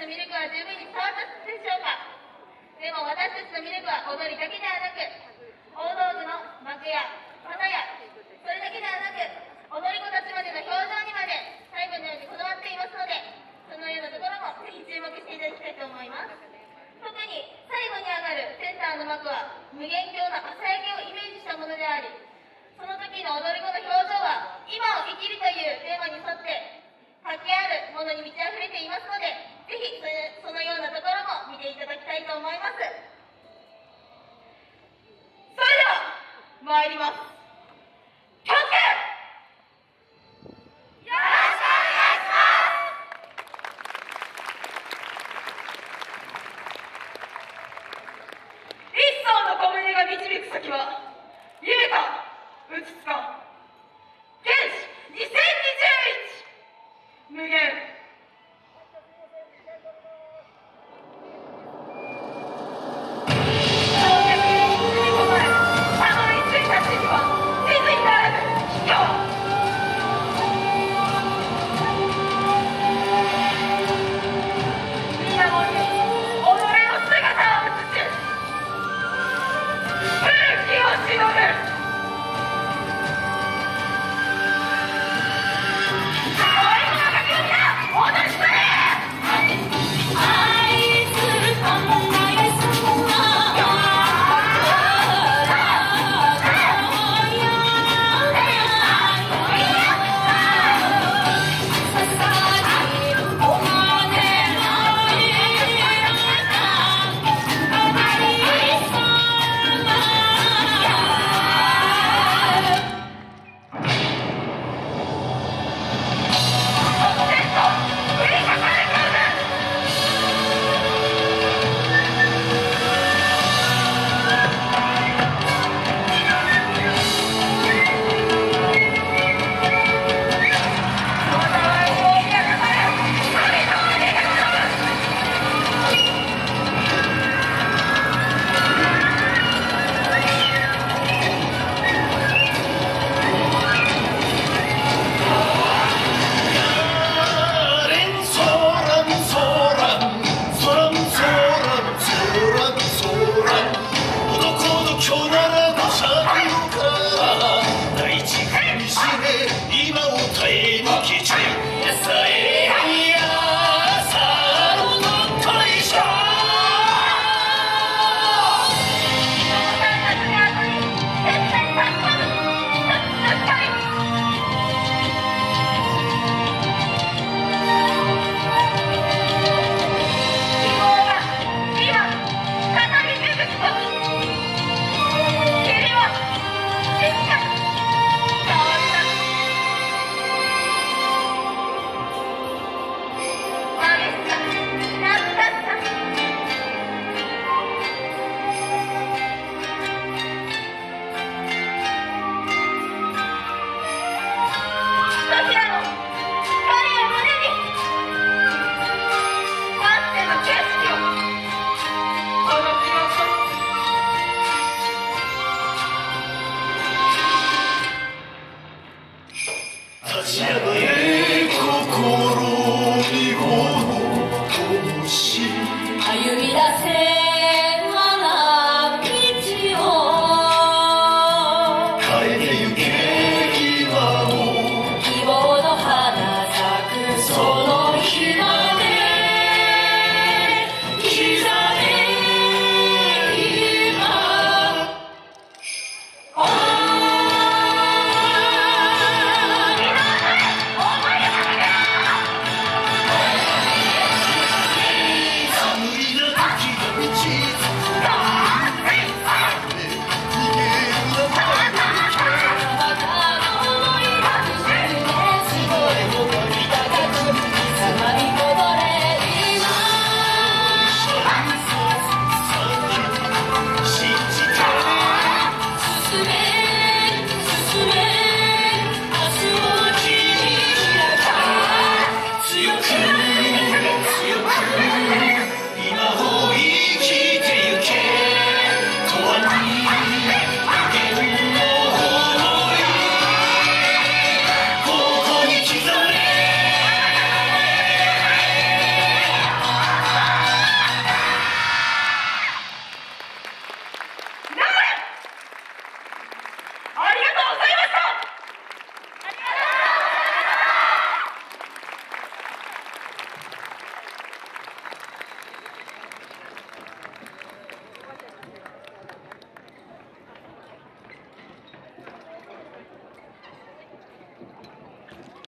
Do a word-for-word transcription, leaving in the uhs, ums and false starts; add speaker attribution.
Speaker 1: の魅力は十分に伝わったでしょうか。でも私たちの魅力は踊りだけではなく、大道具の幕や旗や、それだけではなく、踊り子たちまでの表情にまで細部のようにこだわっていますので、そのようなところもぜひ注目していただきたいと思います。特に最後に上がるセンターの幕は無限鏡の朝焼けをイメージしたものであり、その時の踊り子の表情は今を生きるというテーマに沿って活気あるものに満ち溢れていますので、ぜひそのようなところも見ていただきたいと思います。それでは参ります。